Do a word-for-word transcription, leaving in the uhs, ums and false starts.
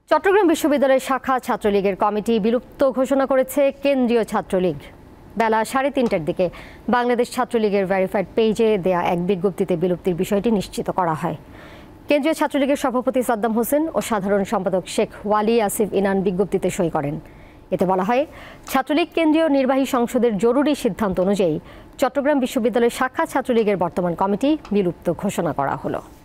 চট্টগ্রাম বিশ্ববিদ্যালয়ের শাখা ছাত্রলীগের কমিটি বিলুপ্ত ঘোষণা করেছে কেন্দ্রীয় ছাত্রলীগ। বেলা সাড়ে তিনটার দিকে বাংলাদেশ ছাত্রলীগের ভেরিফাইড পেজে দেয়া এক বিজ্ঞপ্তিতে বিলুপ্তির বিষয়টি নিশ্চিত করা হয়। কেন্দ্রীয় ছাত্রলীগের সভাপতি সাদ্দাম হোসেন ও সাধারণ সম্পাদক শেখ ওয়ালি আসিফ ইনান বিজ্ঞপ্তিতে সই করেন। এতে বলা হয়, ছাত্রলীগ কেন্দ্রীয় নির্বাহী সংসদের জরুরি সিদ্ধান্ত অনুযায়ী চট্টগ্রাম বিশ্ববিদ্যালয়ের শাখা ছাত্রলীগের বর্তমান কমিটি বিলুপ্ত ঘোষণা করা হলো।